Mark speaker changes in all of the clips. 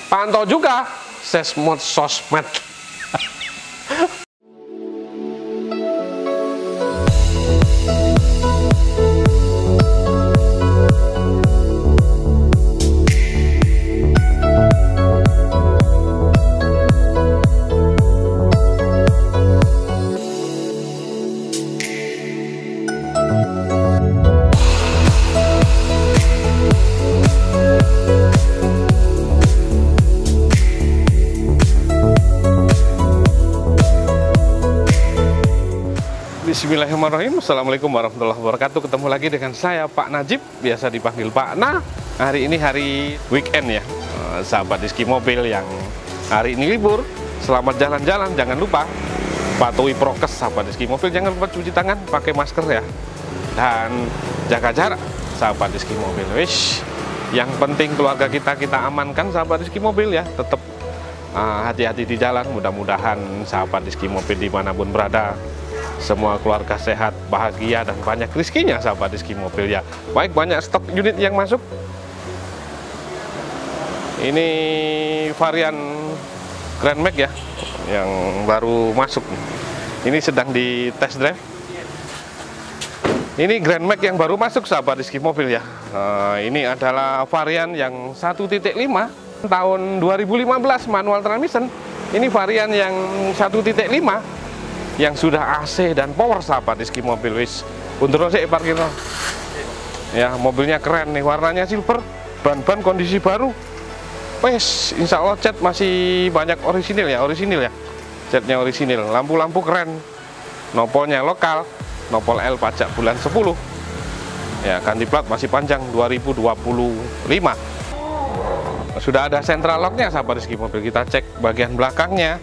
Speaker 1: pantau juga sesmod sosmed. Bismillahirrahmanirrahim. Assalamualaikum warahmatullahi wabarakatuh. Ketemu lagi dengan saya Pak Najib, biasa dipanggil Pak Na. Hari ini hari weekend ya, sahabat Rizky Mobil yang hari ini libur. Selamat jalan-jalan, jangan lupa patuhi prokes sahabat Rizky Mobil. Jangan lupa cuci tangan, pakai masker ya, dan jaga jarak sahabat Rizky Mobil. Wish, yang penting keluarga kita amankan sahabat Rizky Mobil ya. Tetap hati-hati di jalan. Mudah-mudahan sahabat Rizky Mobil dimanapun berada, semua keluarga sehat, bahagia, dan banyak rezekinya sahabat Rizky Mobil ya. Baik, banyak stok unit yang masuk. Ini varian Grand Max ya, yang baru masuk. Ini sedang di test drive. Ini Grand Max yang baru masuk sahabat Rizky Mobil ya. Ini adalah varian yang 1.5 tahun 2015 manual transmission. Ini varian yang 1.5 yang sudah AC dan power sahabat Rizky Mobil. Wis untuk saya parkir ya, mobilnya keren nih, warnanya silver, ban-ban kondisi baru. Wis insya Allah cat masih banyak orisinil ya, catnya orisinil, lampu-lampu keren, nopolnya lokal, nopol L pajak bulan 10 ya, ganti plat masih panjang 2025. Sudah ada central locknya sahabat Rizky Mobil. Kita cek bagian belakangnya.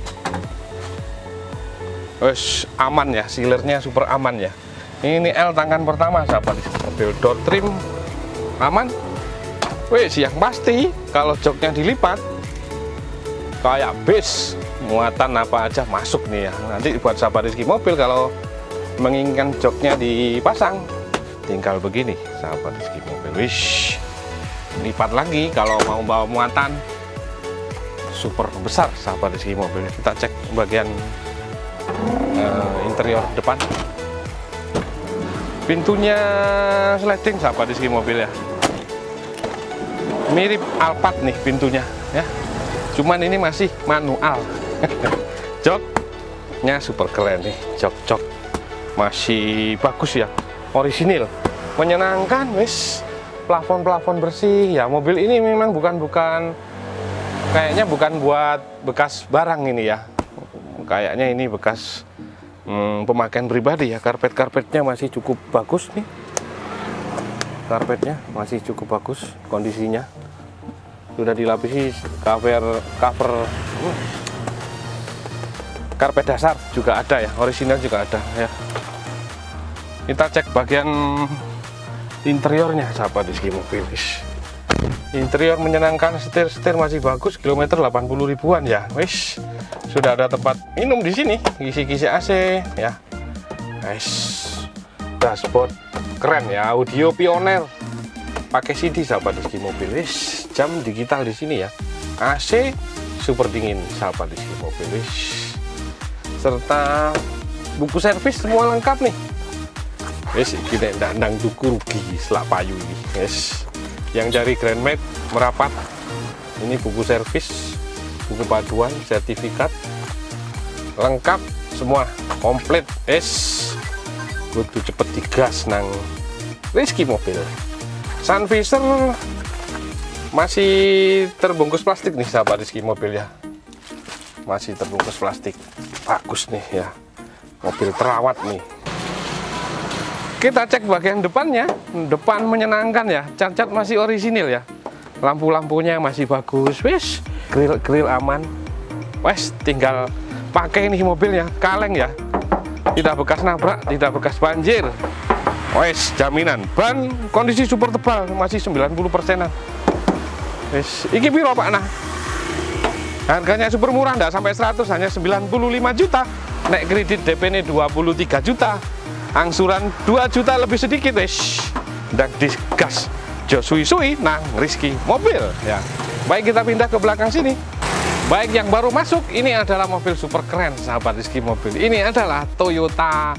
Speaker 1: Wes aman ya, sealernya super aman ya. Ini L tangan pertama sahabat mobil, door trim aman. Wes yang pasti kalau joknya dilipat kayak base, muatan apa aja masuk nih ya. Nanti buat sahabat Rizky Mobil kalau menginginkan joknya dipasang, tinggal begini sahabat Rizky Mobil. Wish, lipat lagi kalau mau bawa muatan super besar sahabat Rizky Mobil. Kita cek bagian interior depan. Pintunya sliding sahabat Rizky Mobil ya, mirip Alphard nih pintunya ya, cuman ini masih manual. Joknya super keren nih, jok masih bagus ya, orisinil, menyenangkan. Wis plafon bersih ya. Mobil ini memang kayaknya bukan buat bekas barang ini ya. Kayaknya ini bekas pemakaian pribadi ya. Karpetnya masih cukup bagus nih. Karpetnya masih cukup bagus kondisinya. Sudah dilapisi cover karpet dasar juga ada ya, orisinal juga ada ya. Kita cek bagian interiornya sahabat Rizky Mobil. Interior menyenangkan, setir masih bagus, kilometer 80 ribuan ya. Wis, sudah ada tempat minum di sini, kisi-kisi AC ya. Guys, dashboard keren ya, audio Pioneer, pakai CD sahabat Rizky Mobil. Wis, jam digital di sini ya. AC super dingin sahabat Rizky Mobil. Wis, serta buku servis semua lengkap nih. Wis, kita ndang tuku rugi selak payu ini. Wis, yang dari Grand Max merapat, ini buku servis, buku paduan, sertifikat lengkap semua, komplit. Kudu cepet digas nang Rizky Mobil. Sun visor masih terbungkus plastik nih sahabat Rizky Mobil ya, masih terbungkus plastik, bagus nih ya, mobil terawat nih. Kita cek bagian depannya, depan menyenangkan ya, cat masih orisinil ya, lampu-lampunya masih bagus. Wis, grill aman. Wes, tinggal pakai nih mobilnya, kaleng ya, tidak bekas nabrak, tidak bekas banjir. Wes, jaminan. Ban kondisi super tebal, masih 90%-an. Wes, iki piro Pak Nah? Harganya super murah, enggak sampai 100, hanya 95 juta. Nek kredit DP-nya 23 juta. Angsuran 2 juta lebih sedikit, wes. Dan digas jo suwi-suwi nang Rizky Mobil ya. Baik, kita pindah ke belakang sini. Baik, yang baru masuk ini adalah mobil super keren sahabat Rizky Mobil. Ini adalah Toyota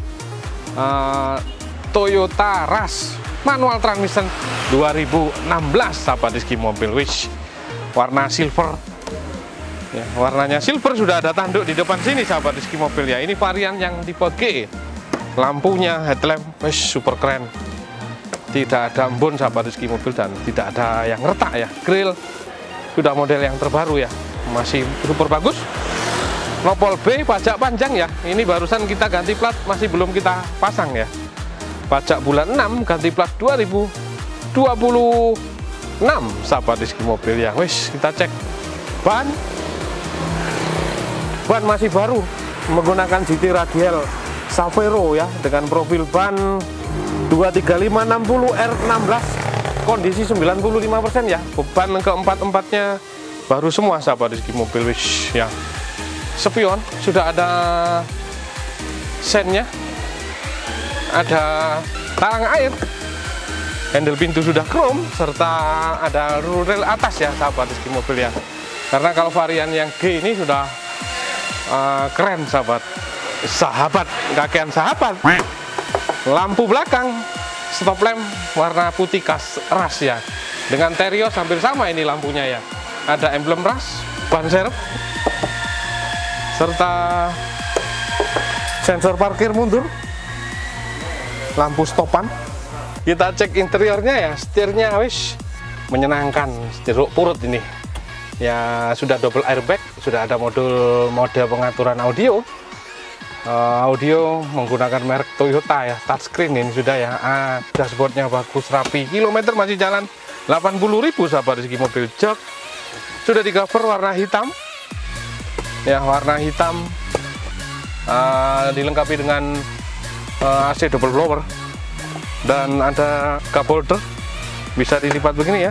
Speaker 1: Rush manual transmission 2016 sahabat Rizky Mobil. Wish, warna silver. Ya, warnanya silver, sudah ada tanduk di depan sini sahabat Rizky Mobil ya. Ini varian yang tipe G. Lampunya headlamp, wish, super keren. Tidak ada embun sahabat Rizky Mobil dan tidak ada yang retak ya. Grill sudah model yang terbaru ya, masih super bagus. Nopol B, pajak panjang ya. Ini barusan kita ganti plat, masih belum kita pasang ya. Pajak bulan 6, ganti plat 2026 sahabat Rizky Mobil ya. Wis, kita cek ban masih baru, menggunakan GT Radial Savero ya, dengan profil ban 23560 R16, kondisi 95% ya. Beban keempat-empatnya baru semua sahabat Rizky Mobil. Wish ya. Spion sudah ada sennya, ada talang air, handle pintu sudah chrome, serta ada rel atas ya sahabat Rizky Mobil ya. Karena kalau varian yang G ini sudah keren sahabat kakean sahabat. Lampu belakang stop lamp warna putih khas Rush ya, dengan terios hampir sama ini lampunya ya. Ada emblem Rush, ban serep, serta sensor parkir mundur, lampu stopan. Kita cek interiornya ya. Setirnya wish menyenangkan, setir purut ini ya. Sudah double airbag, sudah ada mode pengaturan audio. Audio menggunakan merek Toyota ya, touchscreen ini sudah ya. Dashboardnya bagus, rapi, kilometer masih jalan 80.000 sahabat Rizky Mobil. Jok sudah di cover warna hitam ya, warna hitam, dilengkapi dengan AC double blower dan ada cup holder, bisa dilipat begini ya.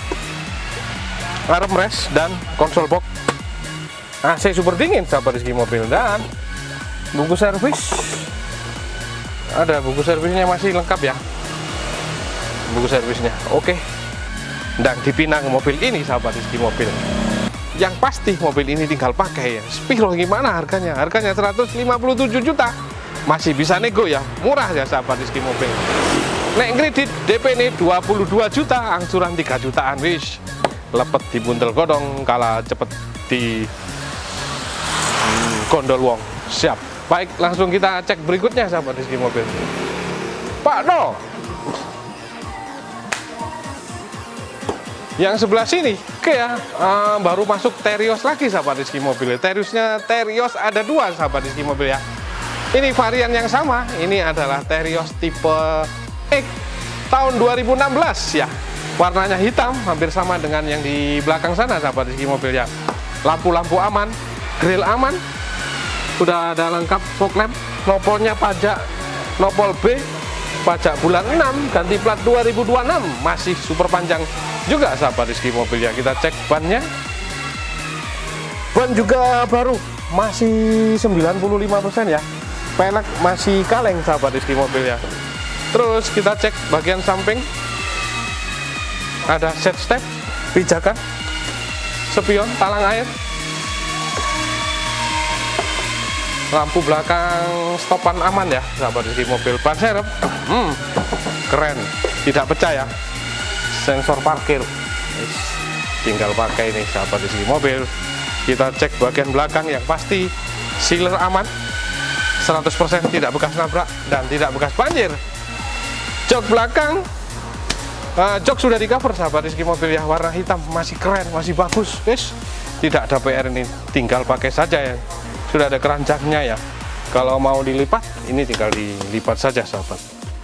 Speaker 1: Armrest dan konsol box, AC super dingin sahabat Rizky Mobil. Dan buku servis, ada buku servisnya masih lengkap ya, buku servisnya oke. Dan dipinang mobil ini sahabat Rizky Mobil, yang pasti mobil ini tinggal pakai ya. Spiro gimana harganya? Harganya 157 juta, masih bisa nego ya, murah ya sahabat Rizky Mobil. Nek kredit DP ini 22 juta, angsuran 3 jutaan. Wish, lepet di buntel godong, kalah cepet di gondol wong. Siap. Baik, langsung kita cek berikutnya sahabat Rizky Mobil. Pak No, yang sebelah sini oke ya, baru masuk terios lagi sahabat Rizky Mobil. Terios ada 2 sahabat Rizky Mobil ya. Ini varian yang sama, ini adalah terios tipe X tahun 2016 ya. Warnanya hitam, hampir sama dengan yang di belakang sana sahabat Rizky Mobil ya. Lampu-lampu aman, grill aman, sudah ada lengkap fog lamp. Nopolnya pajak nopol B, pajak bulan 6, ganti plat 2026, masih super panjang juga sahabat Rizky Mobil ya. Kita cek bannya, ban juga baru, masih 95% ya. Pelek masih kaleng sahabat Rizky Mobil ya. Terus kita cek bagian samping, ada set step, pijakan, spion, talang air, lampu belakang stopan aman ya sahabat Rizky Mobil. Ban serep keren, tidak pecah ya. Sensor parkir tinggal pakai ini sahabat Rizky Mobil. Kita cek bagian belakang, yang pasti sealer aman, 100% tidak bekas nabrak dan tidak bekas banjir. Jok belakang, jok sudah di cover sahabat Rizky Mobil ya, warna hitam, masih keren, masih bagus. Tidak ada PR ini, tinggal pakai saja ya. Sudah ada keranjangnya ya. Kalau mau dilipat, ini tinggal dilipat saja sahabat.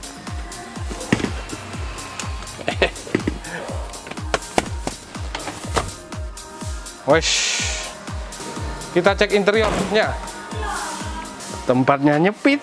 Speaker 1: Wesh, kita cek interiornya. Tempatnya nyepit.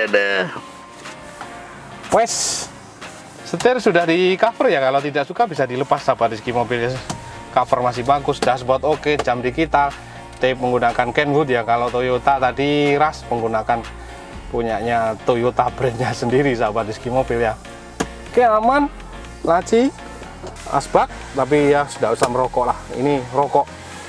Speaker 1: Wes, setir sudah di cover ya. Kalau tidak suka bisa dilepas sahabat Rizky Mobil. Cover masih bagus, dashboard oke, jam di kita. Tape menggunakan Kenwood ya. Kalau Toyota tadi Rush menggunakan punyanya Toyota brandnya sendiri sahabat Rizky Mobil ya. Oke, aman, laci asbak, tapi ya sudah usah merokok lah. Ini rokok.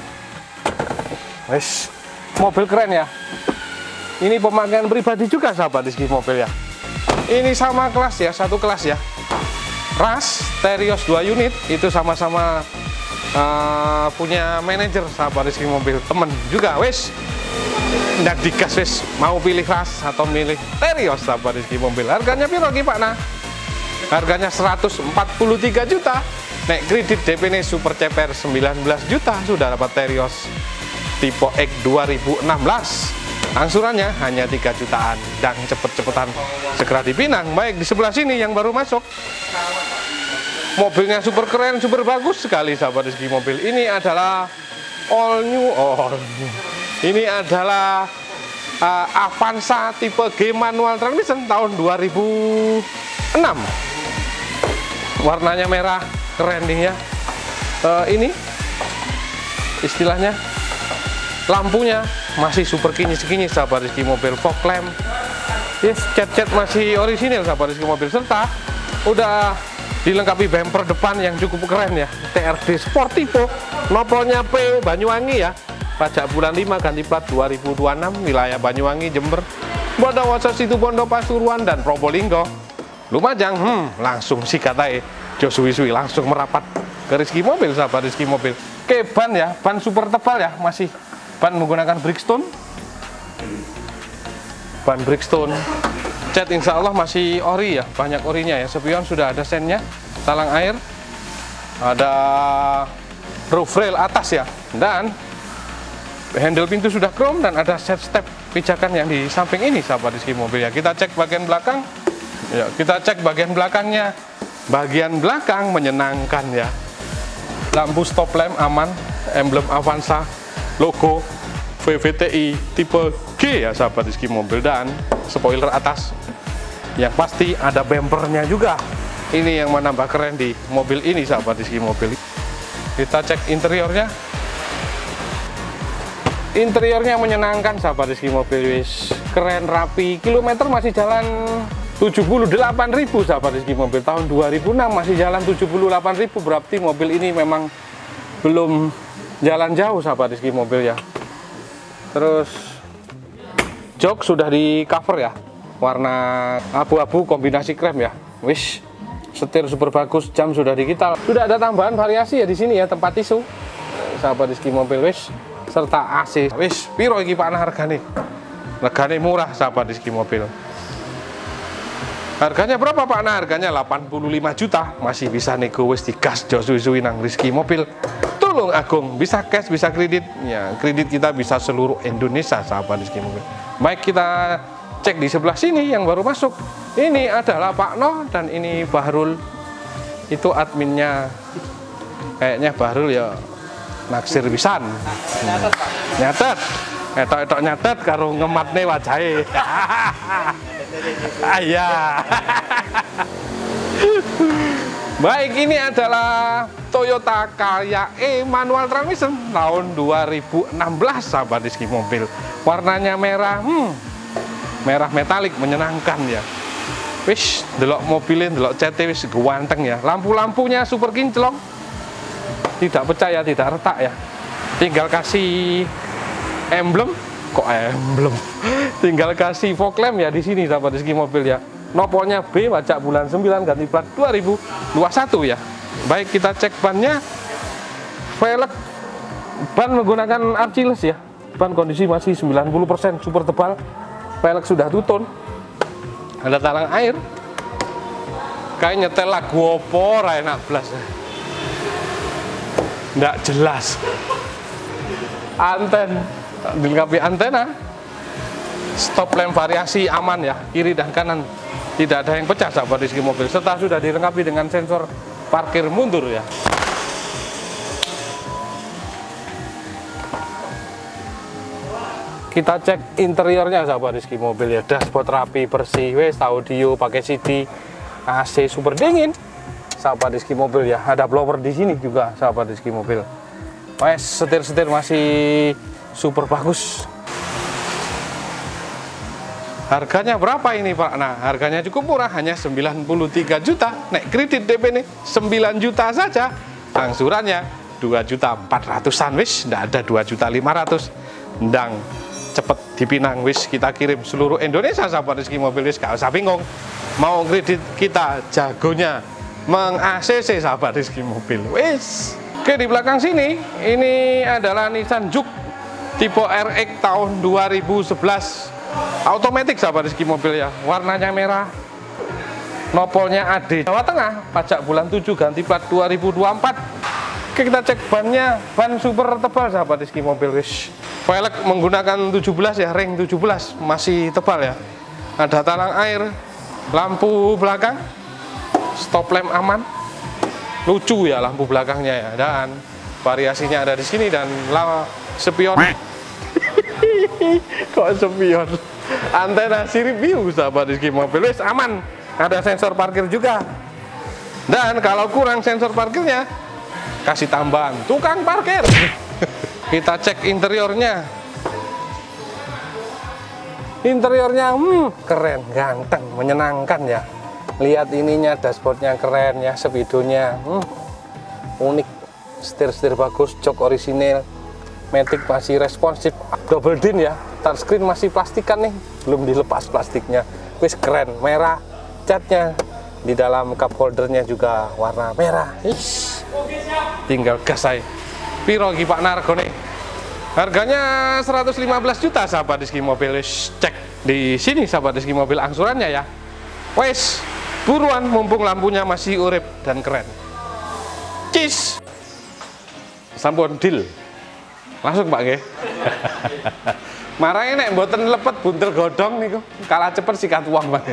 Speaker 1: Wes, mobil keren ya. Ini pemakaian pribadi juga sahabat Rizky Mobil ya. Ini sama kelas ya, satu kelas ya. Ras, Terios 2 unit itu sama-sama punya manajer sahabat Rizky Mobil. Temen juga wes. Ndak digas wes, mau pilih Ras atau milih Terios sahabat Rizky Mobil. Harganya piro ki Pak Nah? Harganya 143 juta. Nek kredit DP ini super ceper 19 juta sudah dapat Terios tipe X 2016. Angsurannya hanya 3 jutaan dan cepet-cepetan segera dipinang. Baik, di sebelah sini yang baru masuk. Mobilnya super keren, super bagus sekali sahabat Rizky Mobil. Ini adalah all new. Ini adalah Avanza tipe G manual transmission tahun 2006. Warnanya merah, keren nih ya. Ini istilahnya lampunya masih super kinyis-kinyis sahabat Rizky Mobil. Fog lamp, yes, cat-cat masih orisinil sahabat Rizky Mobil, serta udah dilengkapi bumper depan yang cukup keren ya. TRD Sportivo, nopolnya P Banyuwangi ya. Pajak bulan 5, ganti plat 2026, wilayah Banyuwangi, Jember, Bondowoso, Situbondo, Pasuruan, dan Probolinggo. Lumajang, langsung sikat aja. Josuwi langsung merapat ke Rizky Mobil sahabat Rizky Mobil. Oke, ban ya, ban super tebal ya, masih ban menggunakan Bridgestone. Ban Bridgestone. Cat insya Allah masih ori ya, banyak orinya ya. Spion sudah ada sennya, talang air, ada roof rail atas ya, dan handle pintu sudah chrome, dan ada set step pijakan yang di samping ini sahabat Rizky Mobil ya. Kita cek bagian belakang ya, kita cek bagian belakangnya. Bagian belakang menyenangkan ya. Lampu stop lamp aman, emblem Avanza, logo VVTi tipe G ya sahabat Rizky Mobil, dan spoiler atas yang pasti ada bumpernya juga. Ini yang menambah keren di mobil ini sahabat Rizky Mobil. Kita cek interiornya. Interiornya menyenangkan sahabat Rizky Mobil, wis keren, rapi. Kilometer masih jalan 78.000 sahabat Rizky Mobil. Tahun 2006 masih jalan 78.000, berarti mobil ini memang belum jalan jauh sahabat Rizky Mobil ya. Terus jok sudah di cover ya, warna abu-abu kombinasi krem ya. Wis, setir super bagus, jam sudah digital. Sudah ada tambahan variasi ya di sini ya, tempat tisu sahabat Rizky Mobil, wis, serta AC. Wis, piro iki Pak Nah hargane? Regane murah sahabat Rizky Mobil. Harganya berapa Pak Nah? Harganya 85 juta. Masih bisa nego, wis digas Josuwi nang Rizky Mobil. Tulung Agung, bisa cash, bisa kredit. Ya, kredit kita bisa seluruh Indonesia sahabat Rizky Mobil. Baik, kita cek di sebelah sini yang baru masuk. Ini adalah Pak Noh dan ini Bahrul. Itu adminnya. Kayaknya Bahrul ya naksir pisan. Nyatet. Etok-etok nyatet karo ngematne wajahe. Ayah. Baik, ini adalah Toyota Calya E manual transmission tahun 2016 sahabat Rizky Mobil. Warnanya merah, merah metalik, menyenangkan ya. Wis, delok mobilin, delok CT wis ganteng ya. Lampu-lampunya super kinclong, tidak pecah ya, tidak retak ya. Tinggal kasih emblem, kok emblem? Tinggal kasih fog lamp ya di sini sahabat Rizky Mobil ya. Nopolnya B, pajak bulan 9, ganti plat 2021 ya. Baik, kita cek bannya. Velg ban menggunakan archless ya. Ban kondisi masih 90%, super tebal. Velg sudah tutun. Ada talang air. Kayak nyetel lagu opo ra enak blas. Nggak jelas. Dilengkapi antena. Stop lamp variasi aman ya, kiri dan kanan tidak ada yang pecah sahabat Rizky Mobil, serta sudah dilengkapi dengan sensor parkir mundur ya. Kita cek interiornya sahabat Rizky Mobil ya. Dashboard rapi, bersih, wes, audio pakai CD, AC super dingin sahabat Rizky Mobil ya. Ada blower di sini juga sahabat Rizky Mobil. Wes, setir-setir masih super bagus. Harganya berapa ini Pak? Nah, harganya cukup murah, hanya 93 juta. Nek kredit DP nih 9 juta saja. Angsurannya 2.400.000-an wis, ndak ada 2.500.000. Ndang cepet dipinang wis, kita kirim seluruh Indonesia sahabat Rizky Mobil wis, gak usah bingung. Mau kredit kita jagonya meng-ACC sahabat Rizky Mobil wis. Oke, di belakang sini ini adalah Nissan Juke tipe RX tahun 2011. Automatic sahabat Rizky Mobil ya, warnanya merah, nopolnya AD Jawa Tengah, pajak bulan 7, ganti plat 2024. Oke, kita cek bannya, ban super tebal sahabat Rizky Mobil wis. Velg menggunakan 17 ya, ring 17, masih tebal ya. Ada talang air, lampu belakang, stop lamp aman, lucu ya lampu belakangnya ya, dan variasinya ada di sini, dan spion. Kok spion? Antena sirip view sahabat Rizky Mobil wis aman. Ada sensor parkir juga. Dan kalau kurang sensor parkirnya, kasih tambahan tukang parkir. Kita cek interiornya. Interiornya keren, ganteng, menyenangkan ya. Lihat ininya, dashboardnya keren ya, speedonya unik, setir bagus, jok orisinil. Matic masih responsif, double din ya, touchscreen masih plastikan nih, belum dilepas plastiknya, wis keren, merah catnya, di dalam cup holdernya juga warna merah. Ish. Tinggal gas aja. Piro iki Pak Nargone? Harganya 115 juta sahabat Rizky Mobil, cek di sini sahabat Rizky Mobil angsurannya ya. Wes, buruan mumpung lampunya masih urip dan keren. Cis. Sampun deal. Langsung Pak nggih. Marane nek mboten lepet buntel godhong niku, kalah cepet sikat uang Pak.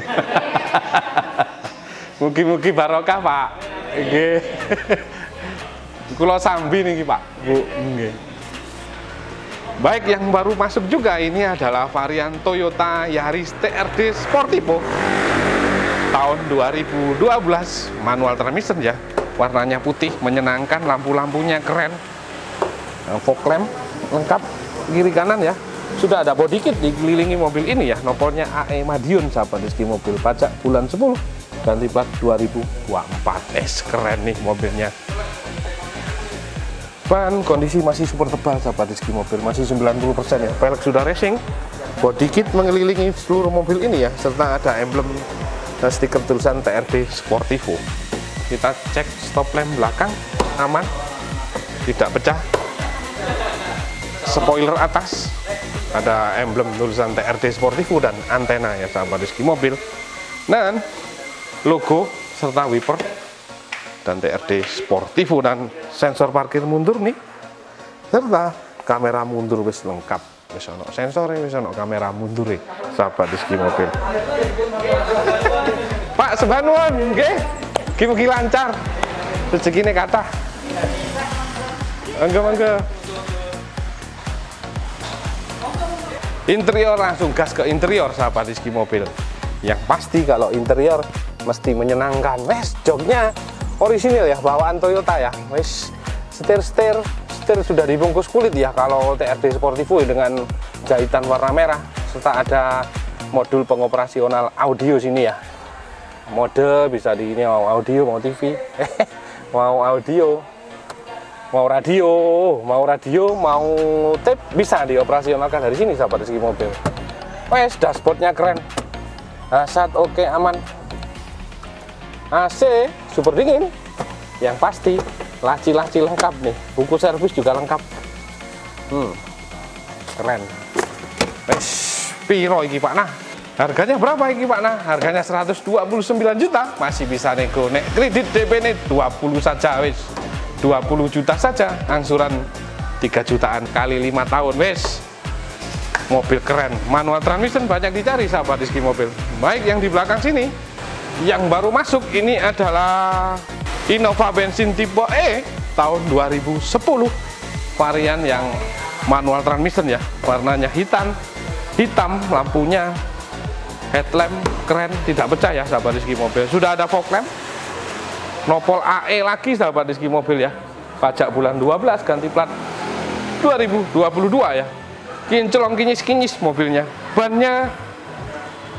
Speaker 1: Mugi-mugi barokah Pak. Nggih. Kula sambi niki Pak, Bu. Nggih. Baik, yang baru masuk juga ini adalah varian Toyota Yaris TRD Sportivo tahun 2012, manual transmission ya. Warnanya putih, menyenangkan, lampu-lampunya keren. Fog lamp lengkap kiri kanan ya. Sudah ada body kit dikelilingi mobil ini ya. Nopolnya AE Madiun sahabat Rizky Mobil, pajak bulan 10, ganti plat 2024. Keren nih mobilnya. Ban kondisi masih super tebal sahabat Rizky Mobil, masih 90% ya. Velg sudah racing. Body kit mengelilingi seluruh mobil ini ya, serta ada emblem dan stiker tulisan TRD Sportivo. Kita cek stop lamp belakang aman, tidak pecah. Spoiler atas ada emblem tulisan TRD Sportivo dan antena ya sahabat Rizky Mobil, dan logo serta wiper dan TRD Sportivo, dan sensor parkir mundur nih, serta kamera mundur wis lengkap, wis ono sensore, wis ono kamera mundur nih sahabat Rizky Mobil. Pak sebanuan nggih, mugi lancar, rezekine kathah. Mangga. Interior, langsung gas ke interior sahabat Rizky Mobil. Yang pasti kalau interior mesti menyenangkan. Wes, joknya orisinil ya, bawaan Toyota ya. Wes, setir sudah dibungkus kulit ya kalau TRD Sportivo dengan jahitan warna merah, serta ada modul pengoperasional audio sini ya. Mode bisa di ini, mau audio, mau TV, mau audio, mau radio, mau tape, bisa dioperasionalkan dari sini sahabat Rizky Mobil. Wes, dashboardnya keren, Asat oke, aman, AC super dingin, yang pasti laci-laci lengkap nih, buku servis juga lengkap. Keren. Wes, piro iki Pak Nah? Harganya berapa iki Pak Nah? Harganya 129 juta, masih bisa nego. Nek kredit DP nih 20 saja wes. 20 juta saja, angsuran 3 jutaan kali 5 tahun wes. Mobil keren, manual transmission banyak dicari sahabat Rizky Mobil. Baik, yang di belakang sini yang baru masuk ini adalah Innova bensin tipe E tahun 2010, varian yang manual transmission ya. Warnanya hitam, lampunya headlamp keren, tidak pecah ya sahabat Rizky Mobil. Sudah ada fog lamp, nopol AE lagi sahabat Rizky Mobil ya. Pajak bulan 12, ganti plat 2022 ya. Kinclong kinyis mobilnya. Bannya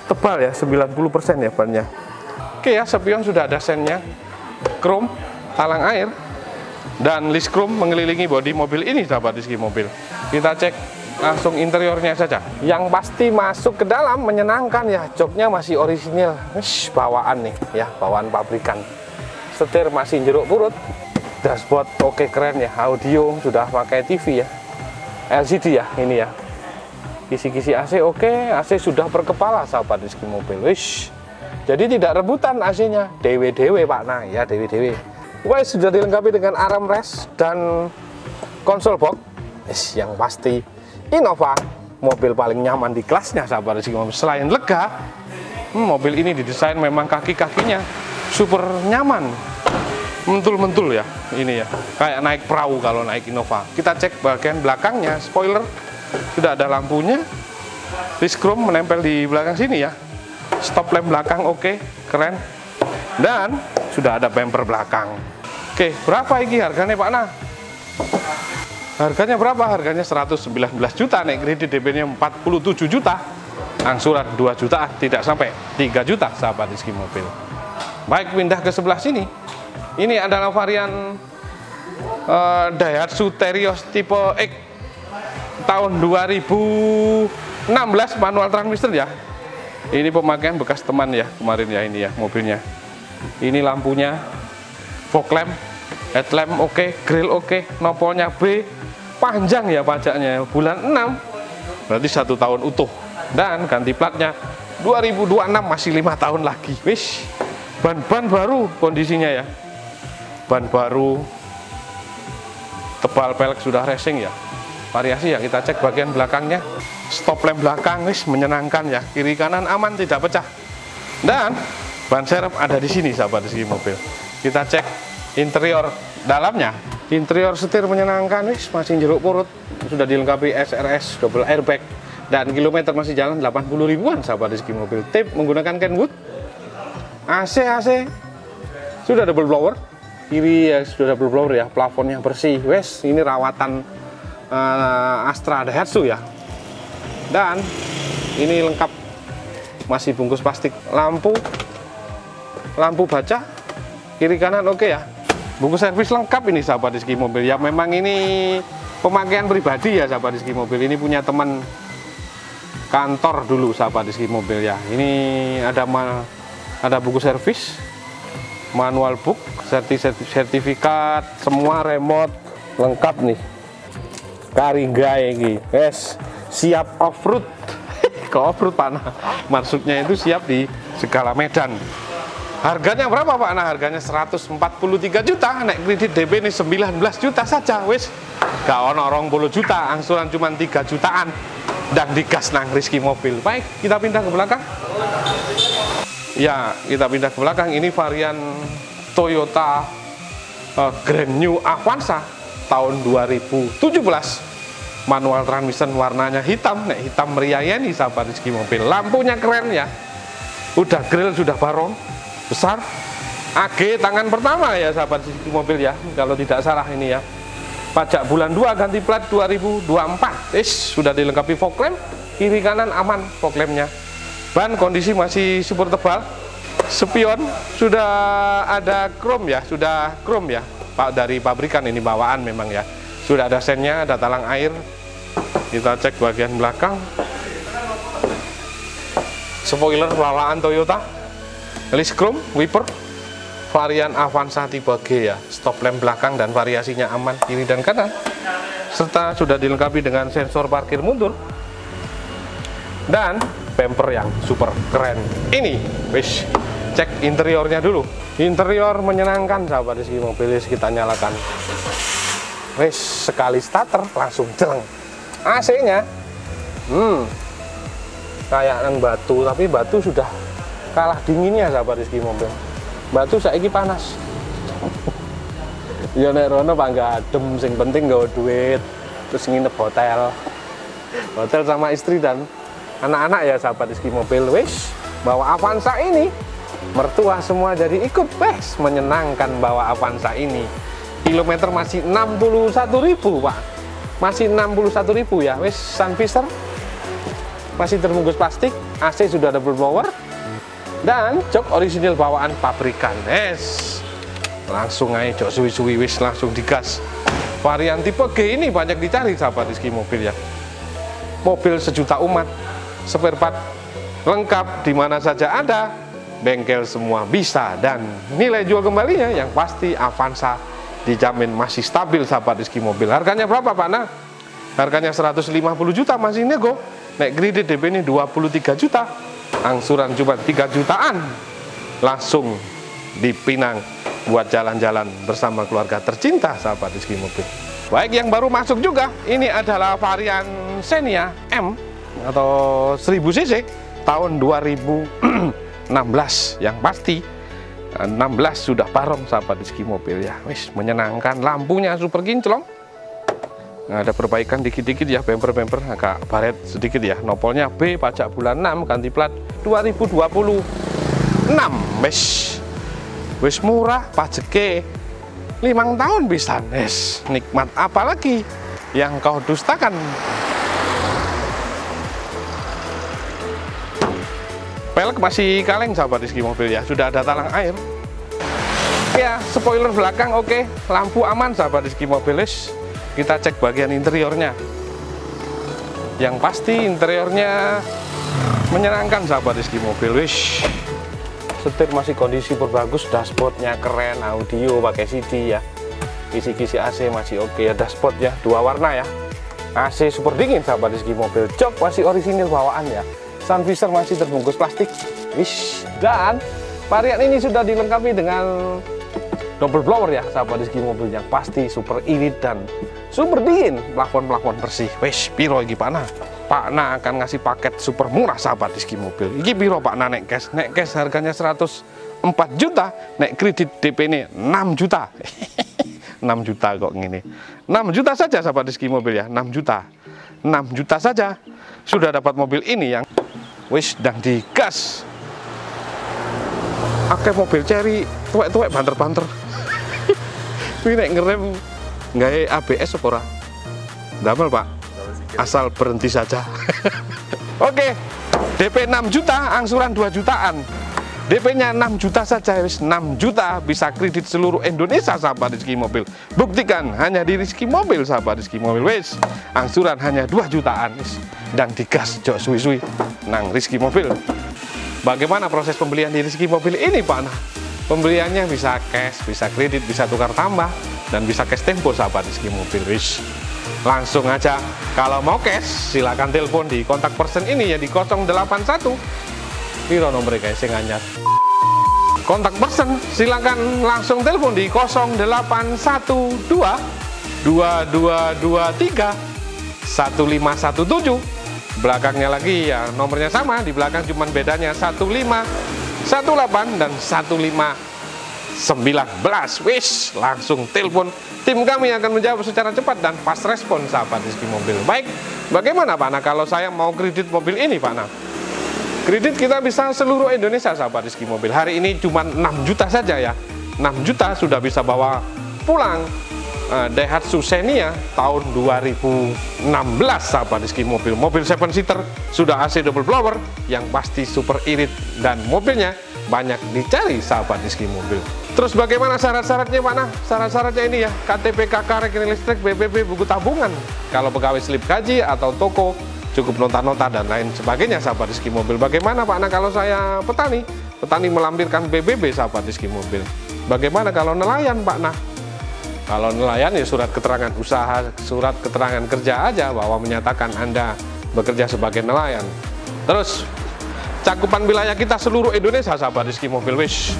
Speaker 1: tebal ya, 90% ya bannya. Oke ya, spion sudah ada sennya, chrome, talang air, dan list chrome mengelilingi bodi mobil ini sahabat Rizky Mobil. Kita cek langsung interiornya saja. Yang pasti masuk ke dalam menyenangkan ya, joknya masih orisinil, bawaan nih ya, bawaan pabrikan. Setir masih jeruk purut, dashboard oke keren ya, audio sudah pakai TV ya, LCD ya ini ya. Kisi-kisi AC oke, AC sudah berkepala sahabat Rizky Mobil. Wish. Jadi tidak rebutan AC-nya, dewe-dewe Pak. Nah ya dewe-dewe. Wes sudah dilengkapi dengan armrest dan konsol box. Yang pasti Innova, mobil paling nyaman di kelasnya sahabat Rizky Mobil. Selain lega, mobil ini didesain memang kaki-kakinya super nyaman, mentul-mentul ya ini ya, kayak naik perahu kalau naik Innova. Kita cek bagian belakangnya, spoiler sudah ada lampunya, list chrome menempel di belakang sini ya, stop lamp belakang oke, keren, dan sudah ada bumper belakang. Oke, berapa ini harganya Pak Nah? Harganya berapa? Harganya 119 juta, naik kredit DP-nya 47 juta, angsuran 2 juta, tidak sampai 3 juta sahabat Rizky Mobil. Baik, pindah ke sebelah sini. Ini adalah varian Daihatsu Terios tipe X tahun 2016, manual transmission ya. Ini pemakaian bekas teman ya kemarin ya, ini ya mobilnya. Ini lampunya, fog lamp, headlamp oke, grill oke, nopolnya B, panjang ya pajaknya, bulan 6, berarti 1 tahun utuh. Dan ganti platnya 2026, masih 5 tahun lagi. Wish, ban baru kondisinya ya, ban baru, tebal pelek sudah racing ya. Variasi ya, kita cek bagian belakangnya, stop lamp belakang wis menyenangkan ya, kiri kanan aman tidak pecah, dan ban serep ada di sini sahabat Rizky Mobil. Kita cek interior dalamnya, interior setir menyenangkan wis, masih jeruk purut, sudah dilengkapi SRS double airbag, dan kilometer masih jalan 80 ribuan sahabat Rizky Mobil. Tip menggunakan Kenwood, AC sudah double blower, kiri ya sudah double blower ya, plafonnya bersih wes, ini rawatan Astra Daihatsu ya. Dan ini lengkap, masih bungkus plastik, lampu baca kiri kanan oke ya, bungkus servis lengkap ini sahabat Rizky Mobil ya. Memang ini pemakaian pribadi ya sahabat Rizky Mobil, ini punya teman kantor dulu sahabat Rizky Mobil ya. Ini ada buku servis, manual book, sertifikat, semua remote lengkap nih. Karinggai ini, yes, siap off-road. Ke off-road Pak Nah, maksudnya itu siap di segala medan. Harganya berapa Pak Nah? Harganya 143 juta, naik kredit DP ini 19 juta saja, wis. Gak ono 20 juta, angsuran cuma 3 jutaan, dan digas nang Rizky Mobil. Baik, kita pindah ke belakang. Ya, kita pindah ke belakang. Ini varian Toyota Grand New Avanza tahun 2017, manual transmission, warnanya hitam, hitam meriayani sahabat Rizky Mobil. Lampunya keren ya, udah grill sudah baron besar, AG tangan pertama ya sahabat Rizky Mobil ya, kalau tidak salah ini ya. Pajak bulan 2, ganti plat 2024. Sudah dilengkapi fog lamp, kiri kanan aman fog lampnya. Ban kondisi masih super tebal, spion sudah ada chrome ya, sudah chrome ya Pak, dari pabrikan ini bawaan memang ya. Sudah ada sennya, ada talang air. Kita cek bagian belakang, spoiler bawaan Toyota, list chrome, wiper, varian Avanza tipe G ya, stop lamp belakang dan variasinya aman kiri dan kanan, serta sudah dilengkapi dengan sensor parkir mundur dan bumper yang super keren ini. Wish, cek interiornya dulu. Interior menyenangkan sahabat Rizky Mobil, kita nyalakan. Wes, sekali starter langsung jeleng. AC-nya kayak nang batu, tapi batu sudah kalah dinginnya sahabat Rizky Mobil. Batu saiki panas. Ya nek rono bangga adem, sing penting nggawa duit, terus nginep hotel sama istri dan anak-anak ya sahabat Rizky Mobil. Wes, bawa Avanza ini, mertua semua jadi ikut, wes, menyenangkan bawa Avanza ini. Kilometer masih 61.000 Pak, masih 61.000 ya. Wes, sun visor masih terbungkus plastik, AC sudah double blower, dan jok orisinil bawaan pabrikan. Langsung aja jok suwi-suwi wis langsung digas. Varian tipe G ini banyak dicari sahabat Rizky Mobil ya. Mobil sejuta umat, spare part lengkap, di mana saja ada, bengkel semua bisa, dan nilai jual kembalinya yang pasti Avanza dijamin masih stabil sahabat Rizky Mobil. Harganya berapa Pak Nah? Harganya 150 juta masih nego. Naik kredit DP ini 23 juta. Angsuran cuma 3 jutaan. Langsung dipinang buat jalan-jalan bersama keluarga tercinta sahabat Rizky Mobil. Baik, yang baru masuk juga, ini adalah varian Xenia M atau 1000 cc tahun 2016. Yang pasti 16 sudah barong sahabat Rizky Mobil ya. Wis menyenangkan, lampunya super kinclong. Nah, ada perbaikan dikit-dikit ya, bumper-bumper agak baret sedikit ya. Nopolnya B, pajak bulan 6, ganti plat 2026. Wis murah, pajake 5 tahun bisa. Nikmat apalagi yang kau dustakan. Pelek masih kaleng sahabat Rizky Mobil ya, sudah ada talang air. Ya, spoiler belakang oke, lampu aman sahabat Rizky Mobil. Kita cek bagian interiornya. Yang pasti interiornya menyenangkan sahabat Rizky Mobil. Setir masih kondisi berbagus, dashboardnya keren, audio pakai CD ya. Kisi-kisi AC masih oke ya, dashboard ya, 2 warna ya. AC super dingin sahabat Rizky Mobil. Jok masih orisinil bawaan ya. Sun visor masih terbungkus plastik. Dan varian ini sudah dilengkapi dengan double blower ya sahabat Rizky Mobil, yang pasti super irit dan super dingin, plafon-plafon bersih. Piro iki Pak Nah? Pak Nah akan ngasih paket super murah sahabat Rizky Mobil. Iki piro Pak Nah nek cash? Nek cash harganya 104 juta, nek kredit DP ini 6 juta. 6 juta kok gini. 6 juta saja sahabat Rizky Mobil ya, 6 juta. 6 juta saja sudah dapat mobil ini yang wis dan digas. Oke, mobil Cherry tuwek-tuwek banter-banter. Ini nek ngerem nggak ABS apa ora? Damel Pak, asal berhenti saja. Oke, DP 6 juta, angsuran 2 jutaan. DP-nya 6 juta saja, 6 juta bisa kredit seluruh Indonesia sahabat Rizky Mobil. Buktikan hanya di Rizky Mobil sahabat Rizky Mobil. Angsuran hanya 2 jutaan dan digas jok suwi-suwi nang Rizky Mobil. Bagaimana proses pembelian di Rizky Mobil ini Pak Nah? Pembeliannya bisa cash, bisa kredit, bisa tukar tambah, dan bisa cash tempo sahabat Rizky Mobil. Langsung aja, kalau mau cash silakan telepon di kontak person ini ya, di 081. Piro nomor guys yang anyar. Kontak person silakan langsung telepon di 0812 2223 1517. Belakangnya lagi ya nomornya sama, di belakang cuman bedanya 1518 dan 1519. Langsung telepon, tim kami akan menjawab secara cepat dan fast respon sahabat Rizky Mobil. Baik, bagaimana Pak Nah kalau saya mau kredit mobil ini Pak Nah? Kredit kita bisa seluruh Indonesia sahabat Rizky Mobil. Hari ini cuma 6 juta saja ya. 6 juta sudah bisa bawa pulang Daihatsu Xenia tahun 2016 sahabat Rizky Mobil. Mobil 7 seater, sudah AC double blower, yang pasti super irit, dan mobilnya banyak dicari sahabat Rizky Mobil. Terus bagaimana syarat-syaratnya Pak Nah? Syarat-syaratnya ini ya, KTP, KK, rekening listrik, BPP, buku tabungan. Kalau pegawai slip gaji atau toko, cukup nota-nota dan lain sebagainya sahabat Rizky Mobil. Bagaimana Pak Nah kalau saya petani? Petani melampirkan BBB sahabat Rizky Mobil. Bagaimana kalau nelayan Pak Nah? Kalau nelayan ya surat keterangan usaha, surat keterangan kerja aja bahwa menyatakan Anda bekerja sebagai nelayan. Terus cakupan wilayah kita seluruh Indonesia sahabat Rizky Mobil.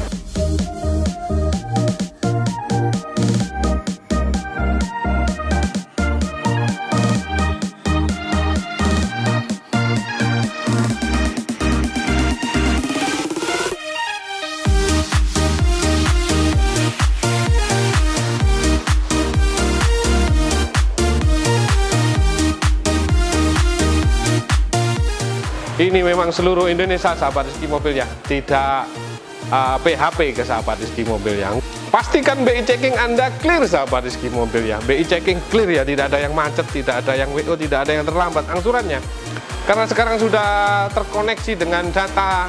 Speaker 1: Ini memang seluruh Indonesia sahabat Rizky Mobil ya, tidak PHP ke sahabat Rizky Mobil yang pastikan BI checking Anda clear sahabat Rizky Mobil ya. BI checking clear ya, tidak ada yang macet, tidak ada yang WO, tidak ada yang terlambat angsurannya. Karena sekarang sudah terkoneksi dengan data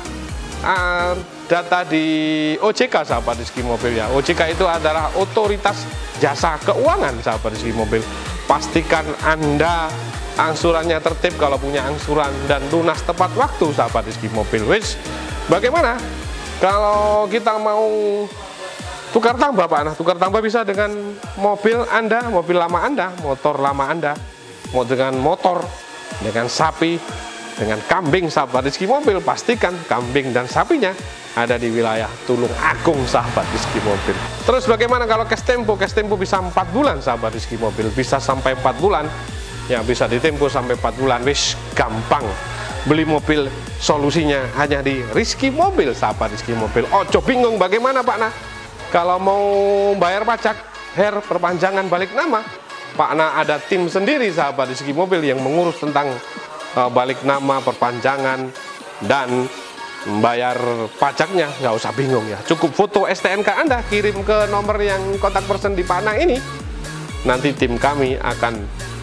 Speaker 1: di OJK, sahabat Rizky Mobil ya. OJK itu adalah Otoritas Jasa Keuangan, sahabat Rizky Mobil. Pastikan Anda angsurannya tertib kalau punya angsuran dan lunas tepat waktu, sahabat Rizky Mobil. Wis, bagaimana kalau kita mau tukar tambah, Pak? Nah, tukar tambah bisa dengan mobil Anda, mobil lama Anda, motor lama Anda, mau dengan motor, dengan sapi, dengan kambing, sahabat Rizky Mobil. Pastikan kambing dan sapinya ada di wilayah Tulung Agung, sahabat Rizky Mobil. Terus bagaimana kalau cash tempo? Cash tempo bisa 4 bulan, sahabat Rizky Mobil. Bisa sampai 4 bulan. Ya, bisa ditempo sampai 4 bulan. Wis, gampang. Beli mobil solusinya hanya di Rizky Mobil, sahabat Rizky Mobil. Ojo bingung bagaimana, Pak Nah kalau mau bayar pajak, perpanjangan balik nama, Pak Nah ada tim sendiri, sahabat Rizky Mobil, yang mengurus tentang balik nama, perpanjangan, dan bayar pajaknya. Nggak usah bingung ya, cukup foto STNK Anda, kirim ke nomor yang kontak person di Pak Nah ini. Nanti tim kami akan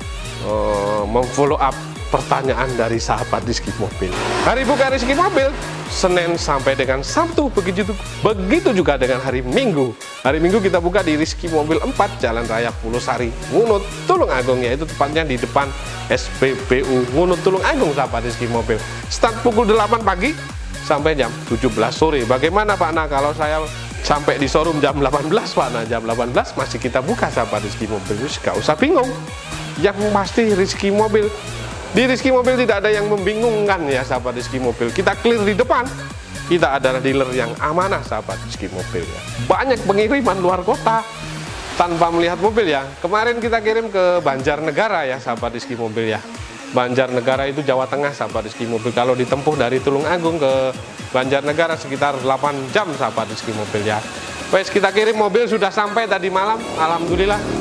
Speaker 1: memfollow up pertanyaan dari sahabat Rizky Mobil. Hari buka Rizky Mobil Senin sampai dengan Sabtu, begitu juga dengan hari Minggu. Hari Minggu kita buka di Rizky Mobil 4 Jalan Raya Pulosari, Ngunut, Tulung Agung, yaitu tepatnya di depan SPBU Ngunut, Tulung Agung, sahabat Rizky Mobil. Start pukul 8 pagi sampai jam 17 sore. Bagaimana, Pak Nah kalau saya sampai di showroom jam 18, Pak Nah jam 18 masih kita buka, sahabat Rizky Mobil. Terus gak usah bingung, yang pasti Rizky Mobil. Di Rizky Mobil tidak ada yang membingungkan ya, sahabat Rizky Mobil. Kita clear di depan, kita adalah dealer yang amanah, sahabat Rizky Mobil ya. Banyak pengiriman luar kota tanpa melihat mobil ya. Kemarin kita kirim ke Banjarnegara ya, sahabat Rizky Mobil ya. Banjarnegara itu Jawa Tengah, sahabat Rizky Mobil. Kalau ditempuh dari Tulung Agung ke Banjarnegara sekitar 8 jam, sahabat Rizky Mobil ya. Wes, kita kirim mobil sudah sampai tadi malam, alhamdulillah.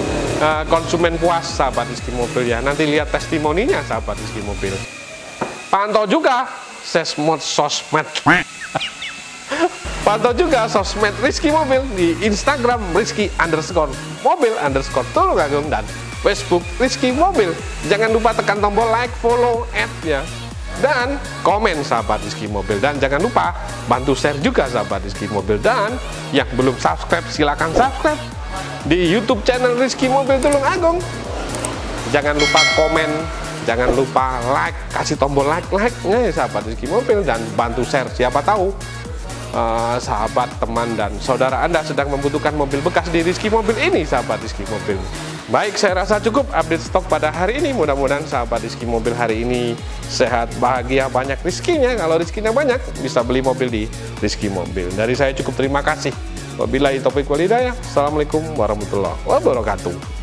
Speaker 1: Konsumen puas, sahabat Rizky Mobil ya. Nanti lihat testimoninya, sahabat Rizky Mobil. Pantau juga sosmed pantau juga sosmed Rizky Mobil di Instagram Rizky_Mobil_Tulung Agung dan Facebook Rizky Mobil. Jangan lupa tekan tombol like, follow, add ya, dan komen, sahabat Rizky Mobil. Dan jangan lupa bantu share juga, sahabat Rizky Mobil. Dan yang belum subscribe silakan subscribe di YouTube channel Rizky Mobil Tulung Agung. Jangan lupa komen, jangan lupa like, kasih tombol like-nya ya, sahabat Rizky Mobil, dan bantu share. Siapa tahu sahabat, teman, dan saudara Anda sedang membutuhkan mobil bekas di Rizky Mobil ini, sahabat Rizky Mobil. Baik, saya rasa cukup update stok pada hari ini. Mudah-mudahan sahabat Rizky Mobil hari ini sehat, bahagia, banyak rizkinya. Kalau rizkinya banyak, bisa beli mobil di Rizky Mobil. Dari saya cukup, terima kasih. Wabillahi taufiq wal hidayah. Assalamualaikum warahmatullahi wabarakatuh.